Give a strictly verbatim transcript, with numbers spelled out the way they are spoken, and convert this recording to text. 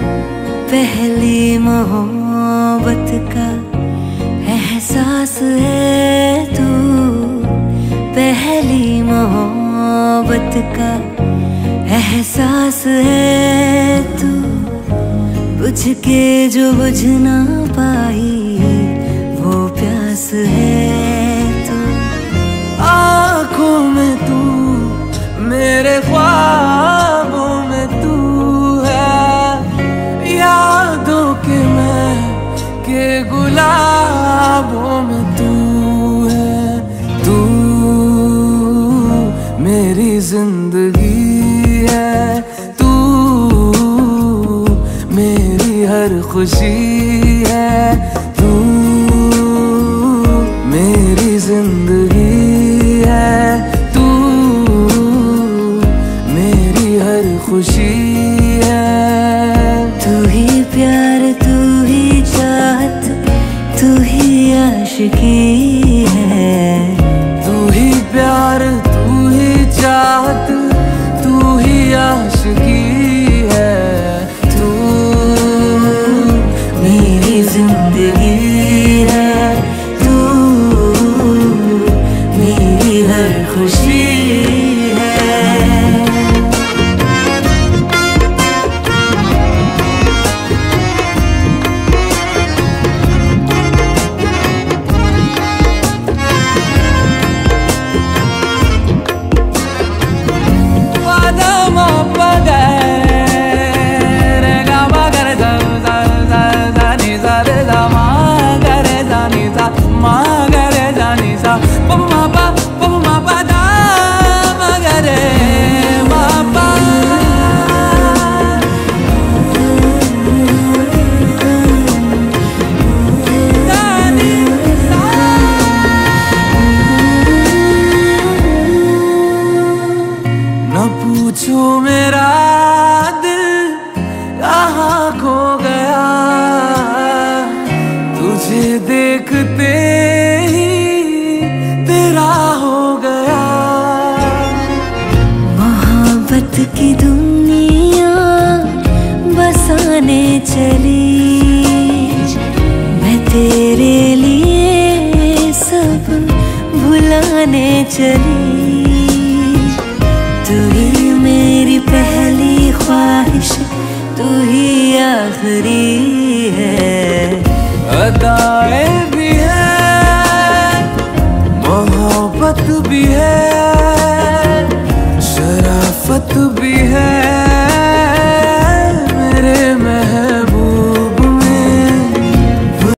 पहली मोहब्बत का एहसास है तू, पहली मोहब्बत का एहसास है तू। बुझ के जो बुझ ना पाई वो प्यास है तू। आँखों में तू, मेरे ख्वाबों में तू है, यादों के मैं के गुलाबों में तू है। तू मेरी जिंदगी है, तू मेरी हर खुशी है। तू मेरी जिंदगी है, तू मेरी हर खुशी है। तू ही प्यार, तू ही चाहत, तू ही आशिकी है। तू ही प्यार, तू ही चाहत, तू ही आशिकी है। तू मेरी जिंदगी है, तू मेरी हर खुशी है। न पूछो मेरा दिल कहाँ खो गया, तुझे देखते ही तेरा हो गया। मोहब्बत की दुनिया बसाने चली, मैं तेरे लिए सब भुलाने चली। तू ही मेरी पहली ख्वाहिश, तू ही आखिरी है। अदाएं भी है, मोहब्बत भी है, शराफत भी